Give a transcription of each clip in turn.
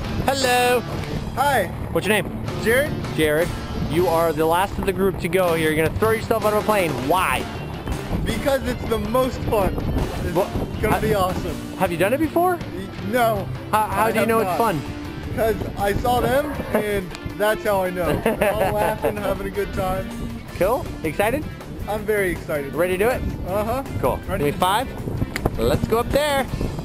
Hello. Hi. What's your name? Jared? Jared. You are the last of the group to go here. You're gonna throw yourself out of a plane. Why? Because it's the most fun. It's gonna be awesome. Have you done it before? No. How do you know it's fun? Because I saw them, and that's how I know. They're all laughing, having a good time. Cool. Excited? I'm very excited. Ready to do it? Uh-huh. Cool. Ready? Give me 5. Let's go up there.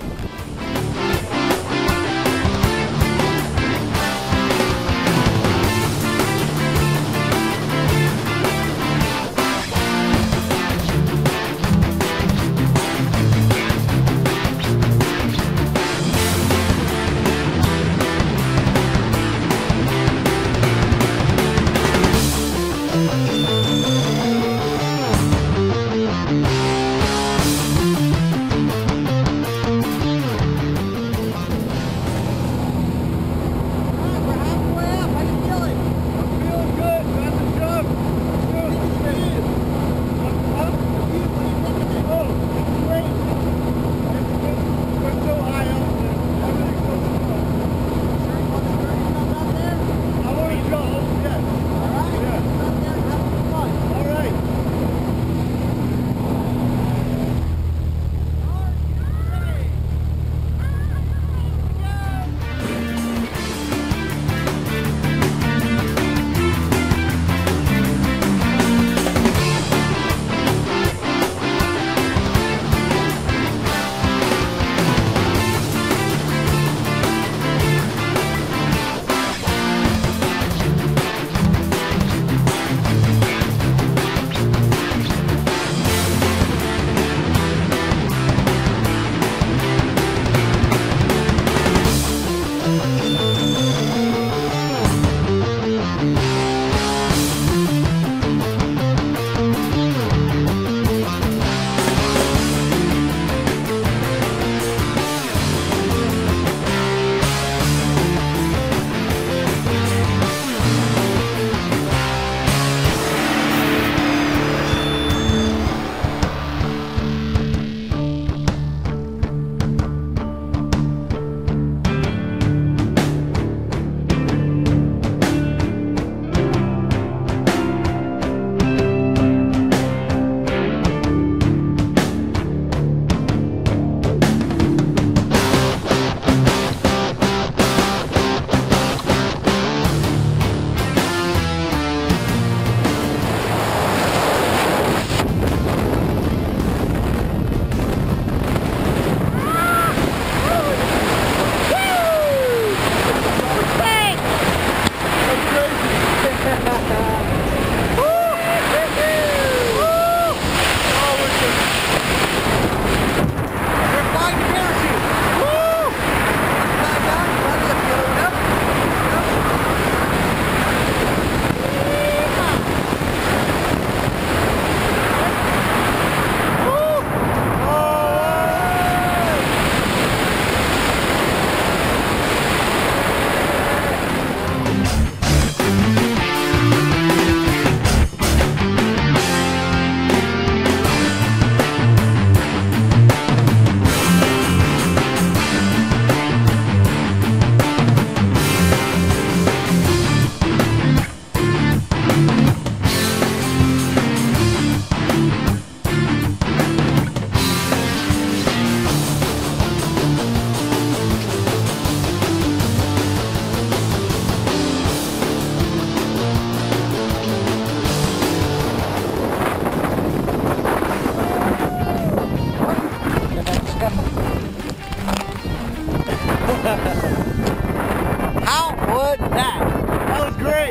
How was that? That was great.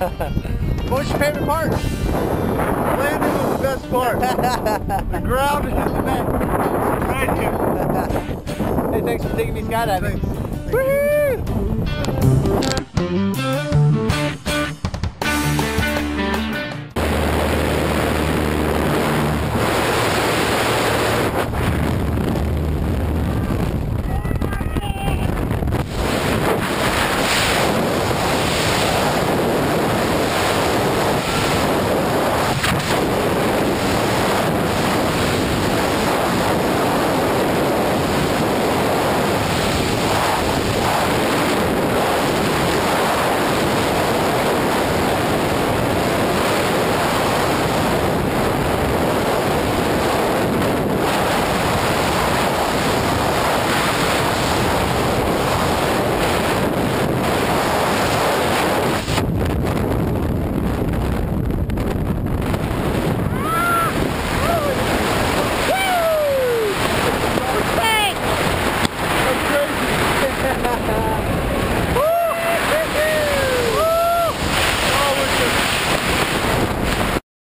What was your favorite part? Landing was the best part. The ground is the best. Right here. Hey, thanks for taking me skydiving. Thanks. Woohoo!